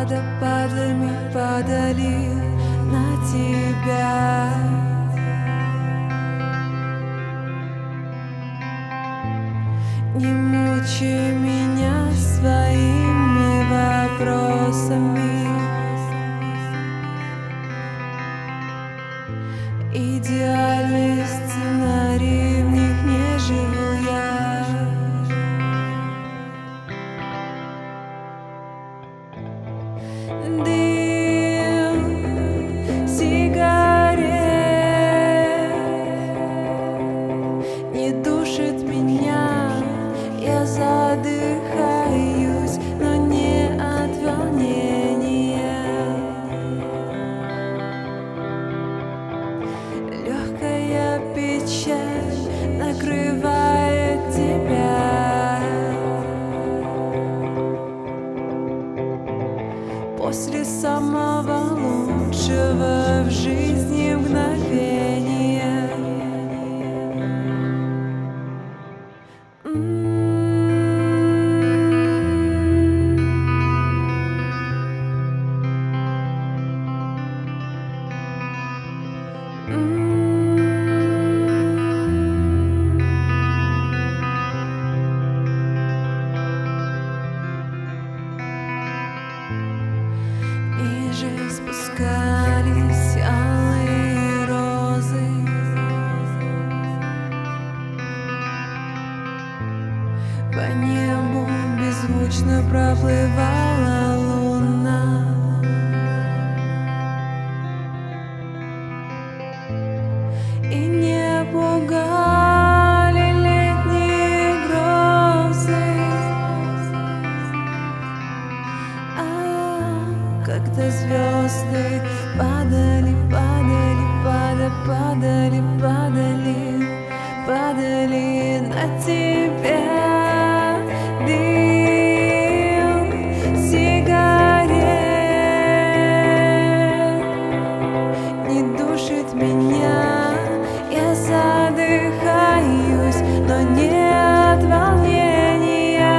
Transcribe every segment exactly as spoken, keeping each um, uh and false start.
Водопадами падали на тебя. Не мучай меня своими вопросами. Идеальный сценарий, в них не живу я. Дым сигарет не душит меня. Я задыхаюсь, но не от волнения. Легкая печаль накрывает тебя. После самого лучшего в жизни мгновения. Ниже спускались алые розы. По небу беззвучно проплывала луна. И не пугали летние грозы. А когда звезды падали, падали, падали, падали, падали, падали на тебя. Дым сигарет не душит меня. Я задыхаюсь, но не от волнения.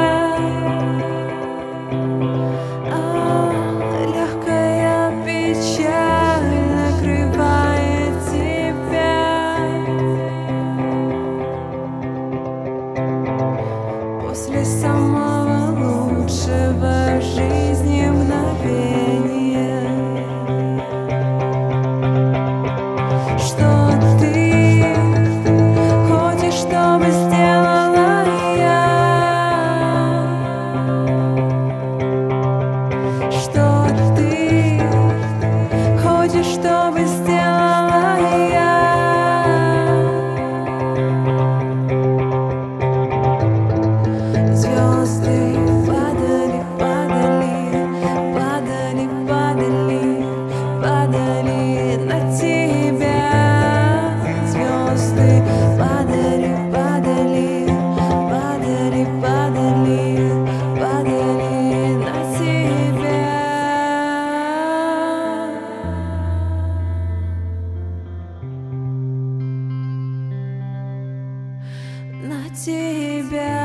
А легкая печаль накрывает тебя. После самого лучшего в жизни мгновения. Что ты хочешь, чтобы сделала я? Что ты хочешь, чтобы сделала я? Звезды падали, падали, падали, падали, падали на тебя. Звезды падали, падали, падали, падали, падали на тебя. На тебя.